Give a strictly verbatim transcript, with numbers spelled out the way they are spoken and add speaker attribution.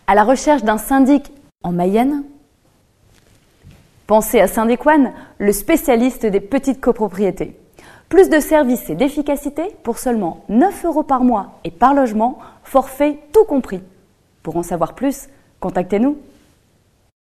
Speaker 1: À la recherche d'un syndic en Mayenne? Pensez à Syndic One, le spécialiste des petites copropriétés. Plus de services et d'efficacité pour seulement neuf euros par mois et par logement, forfait tout compris. Pour en savoir plus, contactez-nous.